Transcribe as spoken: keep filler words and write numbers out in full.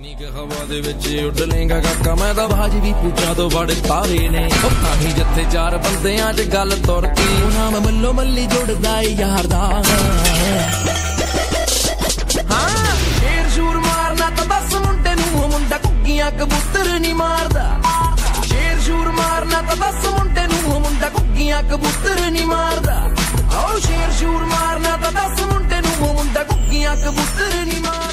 ਕਿੰਨੀ ਕੁ ਹਵਾ ਦੇ ਵਿੱਚ ਉੱਡ ਲੇਗਾ ਕਾਕਾ ਮੈਂ ਤਾਂ ਬਾਜ ਵੀ ਪੁੱਛਾਂ ਤੋਂ ਬੜੇ ਤਾਰੇ ਨੇ ਤਾਂ ਹੀ ਜਿੱਥੇ ਚਾਰ ਬੰਦਿਆਂ 'ਚ ਗੱਲ ਤੁਰ ਪਈ ਉਹ ਨਾਮ ਮੱਲੋ ਮੱਲੀ ਜੁੜਦਾ ਏ ਯਾਰ ਦਾ ਹਾਂ ਸ਼ੇਰ ਸ਼ੂਰ ਮਾਰਨਾ ਤਾਂ ਦੱਸ ਮੁੰਡੇ ਨੂੰ ਮੁੰਡਾ ਘੁੱਗੀਆਂ ਕਬੂਤਰ ਨਹੀਂ ਮਾਰਦਾ ਸ਼ੇਰ ਸ਼ੂਰ ਮਾਰਨਾ ਤਾਂ ਦੱਸ ਮੁੰਡੇ ਨੂੰ ਮੁੰਡਾ ਘੁੱਗੀਆਂ ਕਬੂਤਰ ਨਹੀਂ ਮਾਰਦਾ ਓ ਸ਼ੇਰ ਸ਼ੂਰ ਮਾਰਨਾ ਤਾਂ ਦੱਸ ਮੁੰਡੇ ਨੂੰ ਮੁੰਡਾ ਘੁੱਗੀਆਂ ਕਬੂਤਰ ਨਹੀਂ ਮਾਰਦਾ